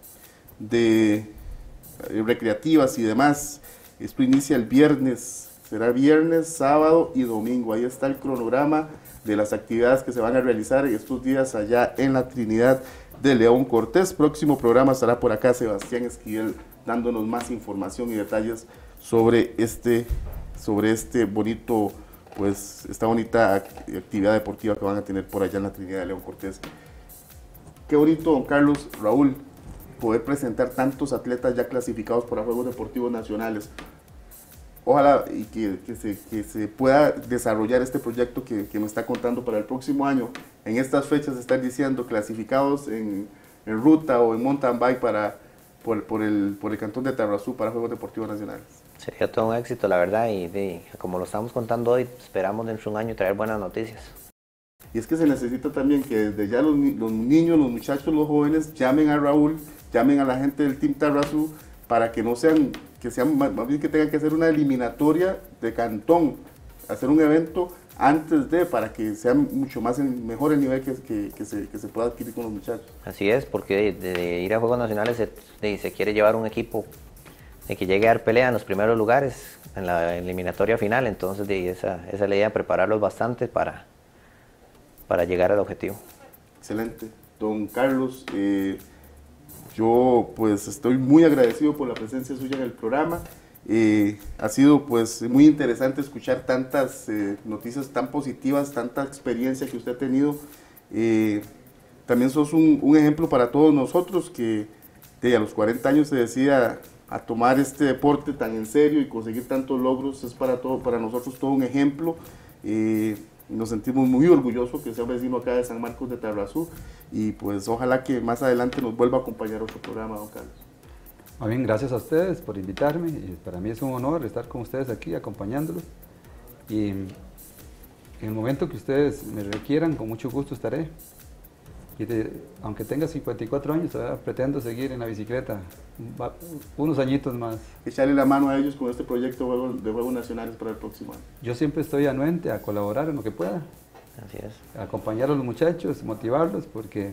recreativas y demás. Esto inicia el viernes, será viernes, sábado y domingo. Ahí está el cronograma de las actividades que se van a realizar estos días allá en la Trinidad de León Cortés. Próximo programa estará por acá Sebastián Esquivel dándonos más información y detalles sobre este bonito, pues esta bonita actividad deportiva que van a tener por allá en la Trinidad de León Cortés. Qué bonito, don Carlos, Raúl, poder presentar tantos atletas ya clasificados para Juegos Deportivos Nacionales. Ojalá y que se pueda desarrollar este proyecto que me está contando para el próximo año. En estas fechas están diciendo clasificados en ruta o en mountain bike por el cantón de Tarrazú para Juegos Deportivos Nacionales. Sería todo un éxito, la verdad, y como lo estamos contando hoy, esperamos dentro de un año traer buenas noticias. Y es que se necesita también que desde ya los niños, los muchachos, los jóvenes llamen a Raúl, llamen a la gente del Team Tarrazú, para que no sean, más bien que tengan que hacer una eliminatoria de cantón, hacer un evento antes para que sea mucho mejor el nivel que se pueda adquirir con los muchachos. Así es, porque de ir a Juegos Nacionales se quiere llevar un equipo de que llegue a dar pelea en los primeros lugares en la eliminatoria final. Entonces esa es la idea, prepararlos bastante para llegar al objetivo. Excelente. Don Carlos, yo pues estoy muy agradecido por la presencia suya en el programa. Ha sido pues muy interesante escuchar tantas noticias tan positivas, tanta experiencia que usted ha tenido. También sos un ejemplo para todos nosotros que a los 40 años se decida a tomar este deporte tan en serio y conseguir tantos logros. Es para nosotros todo un ejemplo. Nos sentimos muy orgullosos que sea vecino acá de San Marcos de Tarrazú, y pues ojalá que más adelante nos vuelva a acompañar otro programa, don Carlos. Muy bien, gracias a ustedes por invitarme, y para mí es un honor estar con ustedes aquí acompañándolos, y en el momento que ustedes me requieran, con mucho gusto estaré. Y aunque tenga 54 años, todavía pretendo seguir en la bicicleta unos añitos más. Echarle la mano a ellos con este proyecto de Juegos Nacionales para el próximo año. Yo siempre estoy anuente a colaborar en lo que pueda. Así es. Acompañar a los muchachos, motivarlos, porque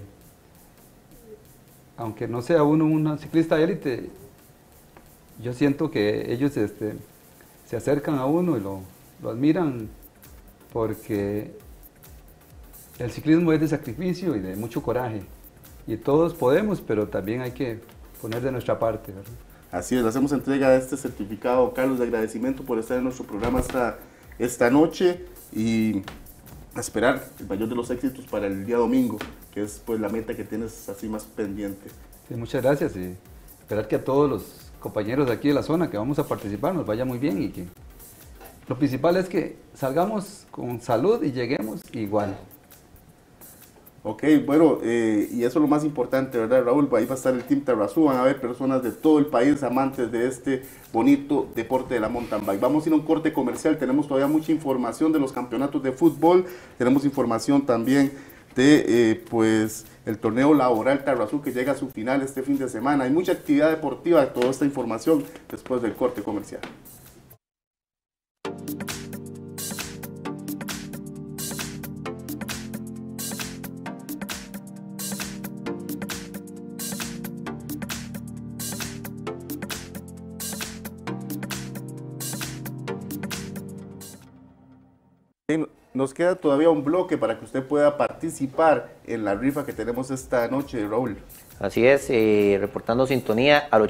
aunque no sea uno un ciclista élite, yo siento que ellos se acercan a uno y lo admiran, porque el ciclismo es de sacrificio y de mucho coraje, y todos podemos, pero también hay que poner de nuestra parte, ¿verdad? Así es, le hacemos entrega de este certificado, Carlos, de agradecimiento por estar en nuestro programa esta noche y a esperar el mayor de los éxitos para el día domingo, que es pues la meta que tienes así más pendiente. Sí, muchas gracias y esperar que a todos los compañeros de aquí de la zona que vamos a participar nos vaya muy bien y que lo principal es que salgamos con salud y lleguemos igual. Ok, bueno, y eso es lo más importante, ¿verdad, Raúl? Ahí va a estar el Team Tarrazú, van a haber personas de todo el país amantes de este bonito deporte de la mountain bike. Vamos a ir a un corte comercial, tenemos todavía mucha información de los campeonatos de fútbol, tenemos información también de pues el torneo laboral Tarrazú que llega a su final este fin de semana. Hay mucha actividad deportiva, toda esta información después del corte comercial. Nos queda todavía un bloque para que usted pueda participar en la rifa que tenemos esta noche, Raúl. Así es, reportando sintonía al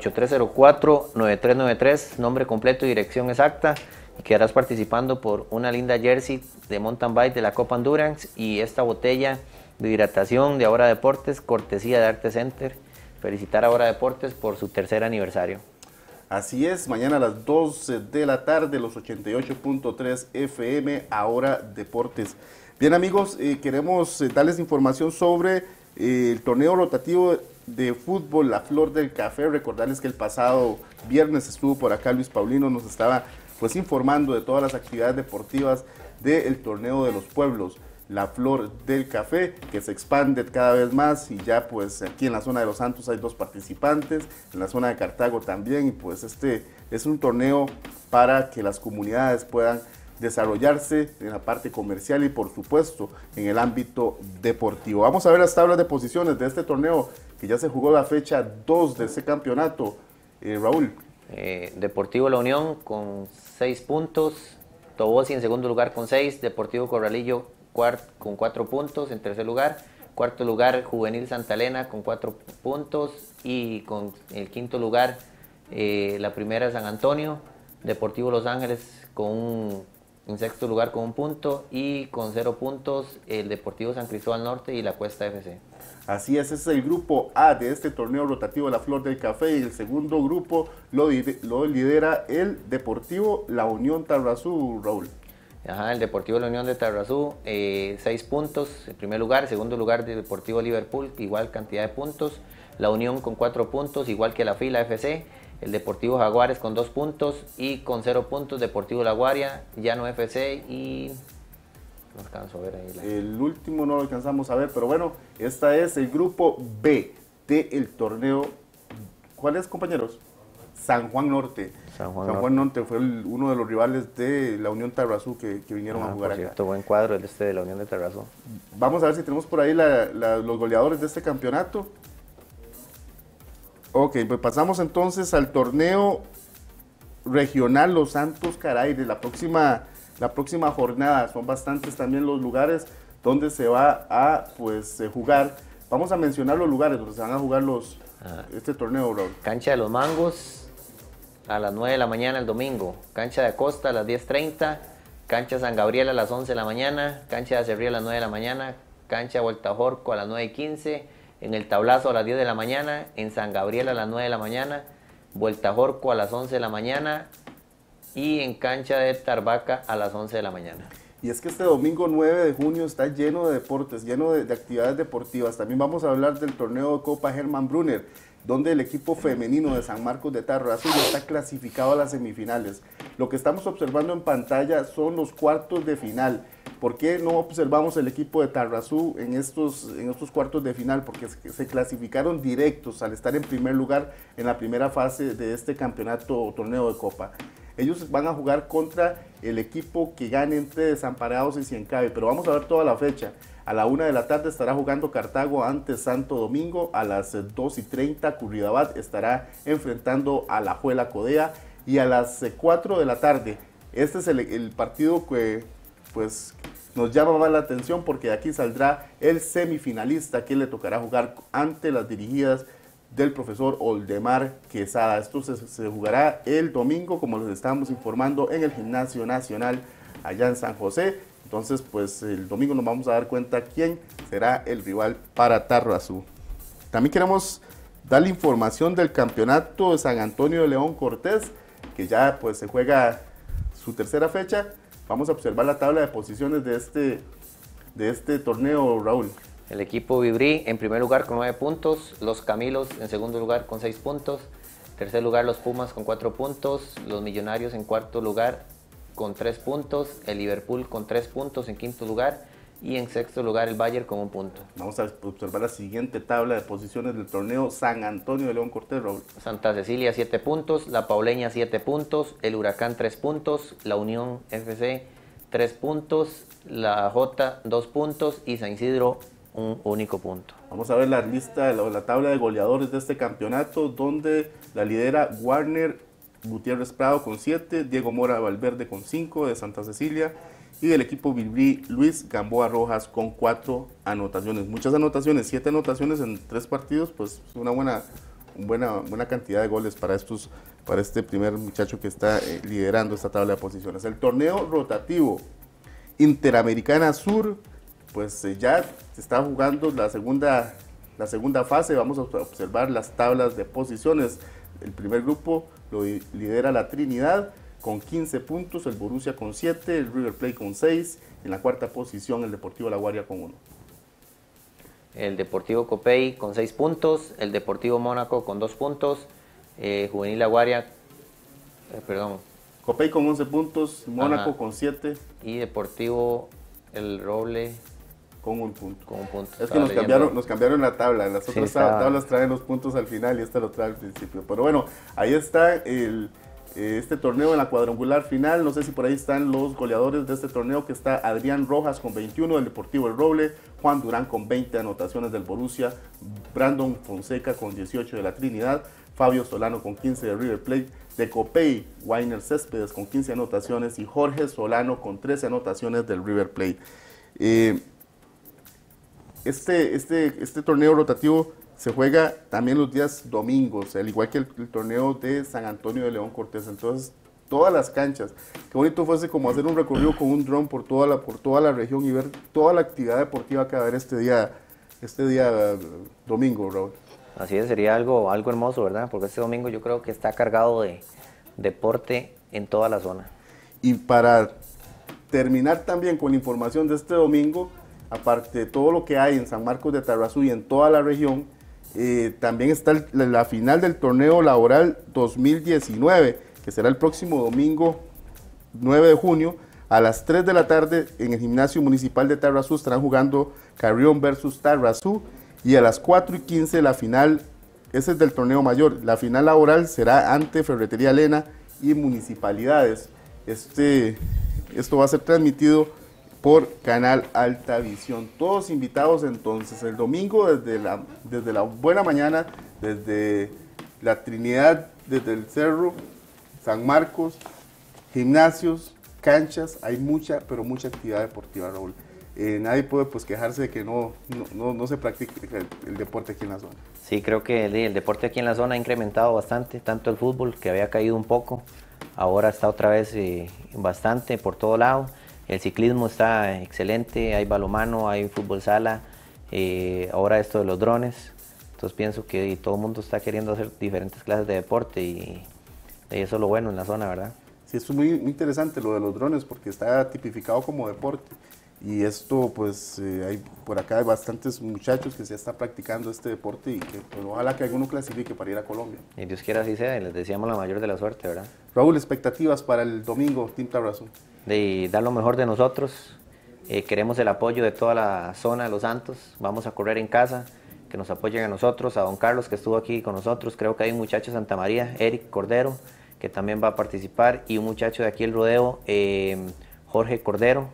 8304-9393, nombre completo y dirección exacta, y quedarás participando por una linda jersey de mountain bike de la Copa Endurance y esta botella de hidratación de Ahora Deportes, cortesía de Arte Center. Felicitar a Ahora Deportes por su tercer aniversario. Así es, mañana a las 2 de la tarde, los 88.3 FM, Ahora Deportes. Bien amigos, queremos darles información sobre el torneo rotativo de fútbol La Flor del Café. Recordarles que el pasado viernes estuvo por acá Luis Paulino, nos estaba pues informando de todas las actividades deportivas del torneo de los pueblos. La Flor del Café, que se expande cada vez más y ya pues aquí en la zona de Los Santos hay 2 participantes, en la zona de Cartago también, y pues este es un torneo para que las comunidades puedan desarrollarse en la parte comercial y por supuesto en el ámbito deportivo. Vamos a ver las tablas de posiciones de este torneo que ya se jugó la fecha 2 de ese campeonato. Raúl. Deportivo La Unión con 6 puntos, Tobosi en segundo lugar con 6, Deportivo Corralillo con 4 puntos en tercer lugar, cuarto lugar Juvenil Santa Elena con 4 puntos y con el quinto lugar la primera San Antonio, Deportivo Los Ángeles en sexto lugar con 1 punto y con 0 puntos el Deportivo San Cristóbal Norte y la Cuesta FC. Así es, ese es el grupo A de este torneo rotativo La Flor del Café y el segundo grupo lo lidera el Deportivo La Unión Tarrazú, Raúl. Ajá, el Deportivo La Unión de Tarrazú, 6 puntos en primer lugar, segundo lugar de Deportivo Liverpool, igual cantidad de puntos, La Unión con 4 puntos, igual que la Fila FC, el Deportivo Jaguares con 2 puntos y con 0 puntos Deportivo La Guaria, Llano FC y... no alcanzo a ver ahí. El último no lo alcanzamos a ver, pero bueno, esta es el grupo B del torneo. ¿Cuál es, compañeros? San Juan Norte. San Juan Norte fue uno de los rivales de la Unión Tarrazú que vinieron a jugar por cierto, acá. Buen cuadro el de la Unión de Tarrazú. Vamos a ver si tenemos por ahí los goleadores de este campeonato. Ok, pues pasamos entonces al torneo regional Los Santos Caraire. La próxima jornada, son bastantes también los lugares donde se va a pues jugar. Vamos a mencionar los lugares donde se van a jugar este torneo, Raúl. Cancha de los Mangos a las 9 de la mañana el domingo, Cancha de Acosta a las 10:30, Cancha San Gabriel a las 11 de la mañana, Cancha de Acerrí a las 9 de la mañana, Cancha Vuelta Jorco a las 9:15, en el Tablazo a las 10 de la mañana, en San Gabriel a las 9 de la mañana, Vuelta Jorco a las 11 de la mañana y en Cancha de Tarbaca a las 11 de la mañana. Y es que este domingo 9 de junio está lleno de deportes, lleno de actividades deportivas. También vamos a hablar del torneo de Copa Hermann Brunner, donde el equipo femenino de San Marcos de Tarrazú ya está clasificado a las semifinales. Lo que estamos observando en pantalla son los cuartos de final. ¿Por qué no observamos el equipo de Tarrazú en estos cuartos de final? Porque se clasificaron directos al estar en primer lugar en la primera fase de este campeonato o torneo de Copa. Ellos van a jugar contra el equipo que gane entre Desamparados y Ciencabe, pero vamos a ver toda la fecha. A la 1 de la tarde estará jugando Cartago ante Santo Domingo, a las 2:30 Curridabat estará enfrentando a La Juela Codea y a las 4 de la tarde, este es el partido que pues nos llama más la atención porque de aquí saldrá el semifinalista que le tocará jugar ante las dirigidas del profesor Oldemar Quesada. Esto se jugará el domingo, como les estamos informando, en el Gimnasio Nacional allá en San José. Entonces, pues el domingo nos vamos a dar cuenta quién será el rival para Tarrazú. También queremos darle información del campeonato de San Antonio de León Cortés, que ya pues se juega su tercera fecha. Vamos a observar la tabla de posiciones de este torneo, Raúl. El equipo Vibrí en primer lugar con 9 puntos, los Camilos en segundo lugar con 6 puntos, tercer lugar los Pumas con 4 puntos, los Millonarios en cuarto lugar con 3 puntos, el Liverpool con 3 puntos en quinto lugar y en sexto lugar el Bayern con 1 punto. Vamos a observar la siguiente tabla de posiciones del torneo San Antonio de León Cortés, Raúl. Santa Cecilia 7 puntos, La Pauleña 7 puntos, el Huracán 3 puntos, la Unión FC 3 puntos, la J 2 puntos y San Isidro un único punto. Vamos a ver la lista, la tabla de goleadores de este campeonato, donde la lidera Warner Gutiérrez Prado con 7, Diego Mora Valverde con 5 de Santa Cecilia, y del equipo Vibrí Luis Gamboa Rojas con 4 anotaciones. Muchas anotaciones, 7 anotaciones en 3 partidos, pues es una buena cantidad de goles para este primer muchacho que está liderando esta tabla de posiciones. El torneo rotativo Interamericana Sur, pues ya se está jugando la segunda fase. Vamos a observar las tablas de posiciones. El primer grupo lo lidera la Trinidad con 15 puntos, el Borussia con 7, el River Plate con 6, en la cuarta posición el Deportivo La Guaria con 1. El Deportivo Copey con 6 puntos, el Deportivo Mónaco con 2 puntos, Juvenil La Guaria, Copey con 11 puntos, Mónaco con 7. Y Deportivo El Roble con 1 punto. Con 1 punto. Es que nos cambiaron la tabla. Las otras tablas traen los puntos al final y esta lo trae al principio. Pero bueno, ahí está este torneo en la cuadrangular final. No sé si por ahí están los goleadores de este torneo, que está Adrián Rojas con 21 del Deportivo El Roble, Juan Durán con 20 anotaciones del Borussia, Brandon Fonseca con 18 de la Trinidad, Fabio Solano con 15 de River Plate, de Copey, Wainer Céspedes con 15 anotaciones y Jorge Solano con 13 anotaciones del River Plate. Este torneo rotativo se juega también los días domingos, al igual que el torneo de San Antonio de León Cortés. Entonces, todas las canchas, qué bonito fuese como hacer un recorrido con un dron por toda la región y ver toda la actividad deportiva que va a haber este día domingo, Raúl. Así es, sería algo hermoso, ¿verdad? Porque este domingo yo creo que está cargado de deporte en toda la zona. Y para terminar también con la información de este domingo, aparte de todo lo que hay en San Marcos de Tarrazú y en toda la región, también está la final del torneo laboral 2019, que será el próximo domingo 9 de junio a las 3 de la tarde en el Gimnasio Municipal de Tarrazú. Estarán jugando Carrión versus Tarrazú, y a las 4:15 la final, ese es del torneo mayor. La final laboral será ante Ferretería Elena y Municipalidades. Esto va a ser transmitido por Canal Alta Visión. Todos invitados entonces el domingo desde la buena mañana, desde la Trinidad, desde el Cerro, San Marcos, gimnasios, canchas, hay mucha actividad deportiva, Raúl. Nadie puede pues quejarse de que no se practique el deporte aquí en la zona. Sí, creo que el deporte aquí en la zona ha incrementado bastante, tanto el fútbol, que había caído un poco, ahora está otra vez bastante por todo lado. El ciclismo está excelente, hay balonmano, hay fútbol sala, ahora esto de los drones. Entonces pienso que todo el mundo está queriendo hacer diferentes clases de deporte y eso es lo bueno en la zona, ¿verdad? Sí, esto es muy interesante lo de los drones, porque está tipificado como deporte. Y esto, pues, por acá hay bastantes muchachos que se están practicando este deporte y que pues, ojalá que alguno clasifique para ir a Colombia. Y Dios quiera así sea, y les deseamos la mayor de la suerte, ¿verdad? Raúl, expectativas para el domingo, Team Tarrazú. De dar lo mejor de nosotros, queremos el apoyo de toda la zona de Los Santos, vamos a correr en casa, que nos apoyen a nosotros, a don Carlos que estuvo aquí con nosotros, creo que hay un muchacho de Santa María, Eric Cordero, que también va a participar, y un muchacho de aquí el rodeo, Jorge Cordero,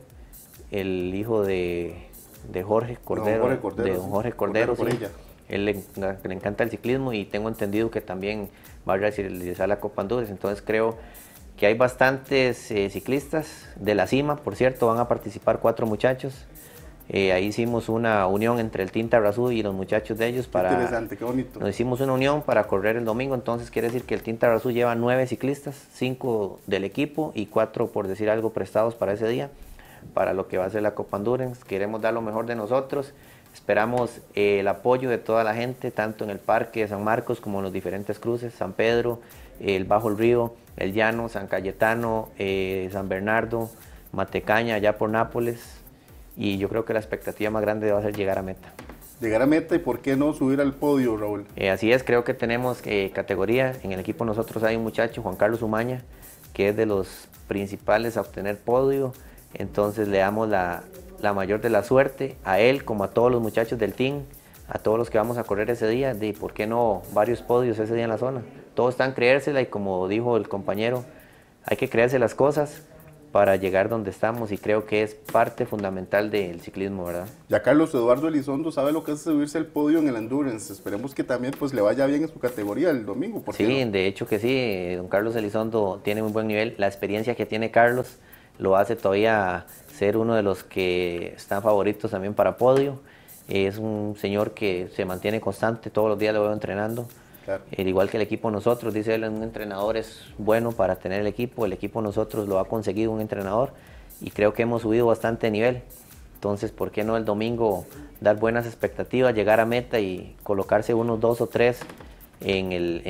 el hijo de Jorge Cordero, de don Jorge Cordero, sí. Él le encanta el ciclismo y tengo entendido que también va a realizar la Copa Honduras, entonces creo que hay bastantes ciclistas de la cima, por cierto, van a participar 4 muchachos, Ahí hicimos una unión entre el Team Tarrazú y los muchachos de ellos para... Interesante, qué bonito. Nos hicimos una unión para correr el domingo, entonces quiere decir que el Team Tarrazú lleva 9 ciclistas, 5 del equipo y 4, por decir algo, prestados para ese día, para lo que va a ser la Copa Endurance. Queremos dar lo mejor de nosotros, esperamos el apoyo de toda la gente, tanto en el Parque de San Marcos como en los diferentes cruces, San Pedro, el Bajo el Río, el Llano, San Cayetano, San Bernardo, Matecaña, allá por Nápoles, y yo creo que la expectativa más grande va a ser llegar a meta. Llegar a meta y por qué no subir al podio, Raúl. Así es, creo que tenemos categoría. En el equipo nosotros hay un muchacho, Juan Carlos Umaña, que es de los principales a obtener podio. Entonces le damos la mayor de la suerte a él, como a todos los muchachos del team, a todos los que vamos a correr ese día. De por qué no varios podios ese día en la zona. Todos están creérsela y como dijo el compañero, hay que creerse las cosas para llegar donde estamos, y creo que es parte fundamental del ciclismo, ¿verdad? Ya Carlos Eduardo Elizondo sabe lo que es subirse al podio en el Endurance. Esperemos que también pues le vaya bien en su categoría el domingo. ¿Por qué Sí, no? de hecho que sí, don Carlos Elizondo tiene muy buen nivel. La experiencia que tiene Carlos lo hace todavía ser uno de los que están favoritos también para podio. Es un señor que se mantiene constante, todos los días lo veo entrenando. Claro. Igual que el equipo nosotros, dice él, un entrenador es bueno para tener el equipo nosotros lo ha conseguido un entrenador, y creo que hemos subido bastante nivel. Entonces, ¿por qué no el domingo dar buenas expectativas, llegar a meta y colocarse unos 2 o 3 en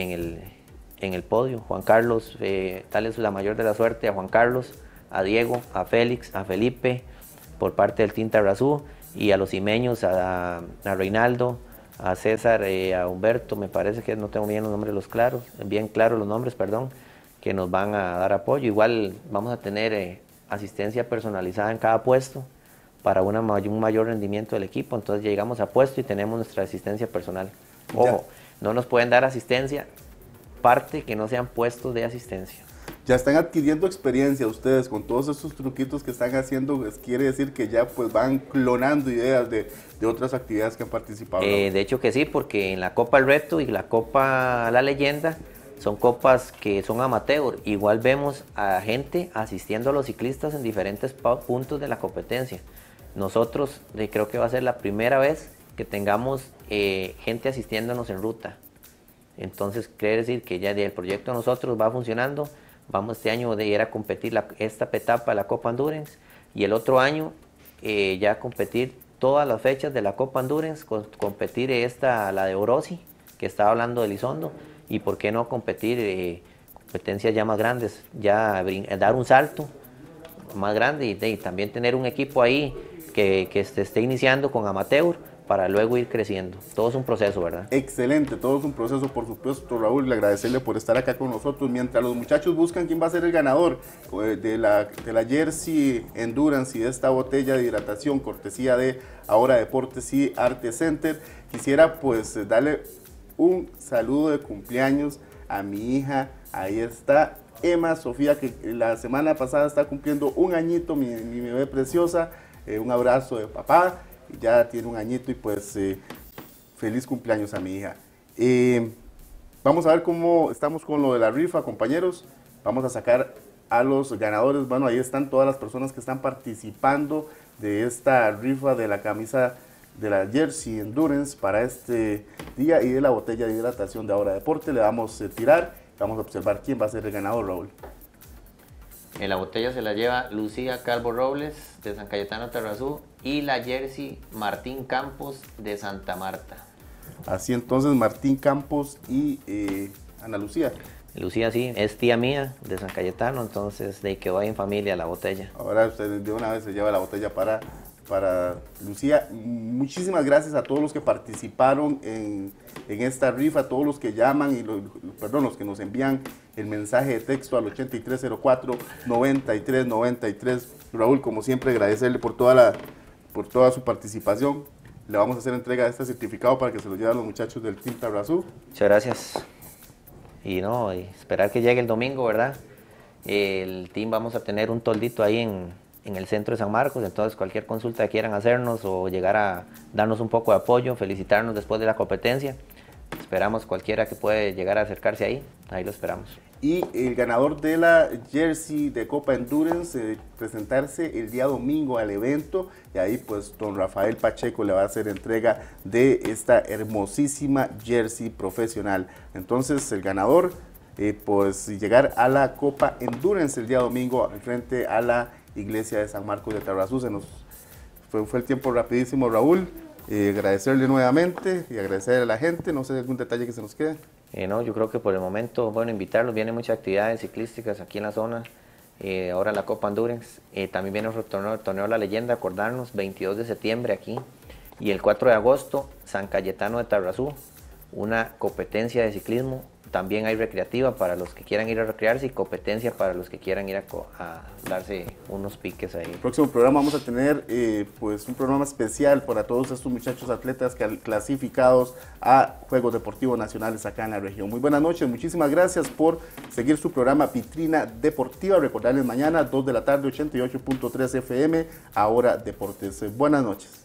el podio? Juan Carlos, darles la mayor de la suerte a Juan Carlos, a Diego, a Félix, a Felipe, por parte del Team Tarrazú, y a los imeños, a Reinaldo, a César, a Humberto, me parece que no tengo bien los nombres bien claros los nombres, perdón, que nos van a dar apoyo. Igual vamos a tener asistencia personalizada en cada puesto para un mayor rendimiento del equipo. Entonces llegamos a puesto y tenemos nuestra asistencia personal. Ojo, no nos pueden dar asistencia parte que no sean puestos de asistencia. Ya están adquiriendo experiencia ustedes con todos esos truquitos que están haciendo. Quiere decir que ya pues van clonando ideas de otras actividades que han participado. De hecho que sí, porque en la Copa El Reto y la Copa La Leyenda son copas que son amateur. Igual vemos a gente asistiendo a los ciclistas en diferentes puntos de la competencia. Nosotros creo que va a ser la primera vez que tengamos gente asistiéndonos en ruta. Entonces quiere decir que ya el proyecto de nosotros va funcionando. Vamos este año de ir a competir esta etapa de la Copa Endurance, y el otro año ya competir todas las fechas de la Copa Endurance, competir la de Orosi, que estaba hablando de Elizondo, y por qué no competir competencias ya más grandes, ya dar un salto más grande y también tener un equipo ahí que esté iniciando con amateur, para luego ir creciendo. Todo es un proceso, ¿verdad? Excelente, todo es un proceso, por supuesto, Raúl. Le agradecerle por estar acá con nosotros. Mientras los muchachos buscan quién va a ser el ganador de la Jersey Endurance y de esta botella de hidratación, cortesía de Ahora Deportes y Arte Center, quisiera pues darle un saludo de cumpleaños a mi hija. Ahí está Emma Sofía, que la semana pasada está cumpliendo un añito, mi bebé preciosa. Un abrazo de papá. Ya tiene un añito y pues feliz cumpleaños a mi hija. Vamos a ver cómo estamos con lo de la rifa, compañeros. Vamos a sacar a los ganadores. Bueno, ahí están todas las personas que están participando de esta rifa de la camisa de la Jersey Endurance para este día y de la botella de hidratación de Ahora Deporte. Le vamos a tirar, vamos a observar quién va a ser el ganador, Raúl. En la botella se la lleva Lucía Calvo Robles de San Cayetano Tarrazú y la Jersey Martín Campos de Santa Marta. Así entonces, Martín Campos y Ana Lucía. Lucía sí, es tía mía de San Cayetano, entonces de que va en familia la botella. Ahora usted de una vez se lleva la botella para Lucía. Muchísimas gracias a todos los que participaron en esta rifa, a todos los que llaman y los que nos envían el mensaje de texto al 8304-9393. Raúl, como siempre, agradecerle por toda su participación. Le vamos a hacer entrega de este certificado para que se lo lleven los muchachos del Team Tarrazú. Muchas gracias. Y esperar que llegue el domingo, ¿verdad? El team vamos a tener un toldito ahí en el centro de San Marcos, entonces cualquier consulta que quieran hacernos o llegar a darnos un poco de apoyo, felicitarnos después de la competencia, esperamos cualquiera que puede llegar a acercarse ahí lo esperamos. Y el ganador de la jersey de Copa Endurance presentarse el día domingo al evento, y ahí pues don Rafael Pacheco le va a hacer entrega de esta hermosísima jersey profesional. Entonces el ganador pues llegar a la Copa Endurance el día domingo frente a la iglesia de San Marcos de Tarrazú. Fue el tiempo rapidísimo, Raúl. Agradecerle nuevamente y agradecer a la gente. No sé, algún detalle que se nos quede. No, yo creo que por el momento, bueno, invitarlos, vienen muchas actividades ciclísticas aquí en la zona, ahora la Copa Endurance, también viene el torneo La Leyenda, acordarnos, 22 de septiembre aquí, y el 4 de agosto, San Cayetano de Tarrazú, una competencia de ciclismo, también hay recreativa para los que quieran ir a recrearse y competencia para los que quieran ir a darse unos piques ahí. El próximo programa vamos a tener pues un programa especial para todos estos muchachos atletas clasificados a Juegos Deportivos Nacionales acá en la región. Muy buenas noches, muchísimas gracias por seguir su programa Vitrina Deportiva. Recordarles mañana 2 de la tarde, 88.3 FM, Ahora Deportes. Buenas noches.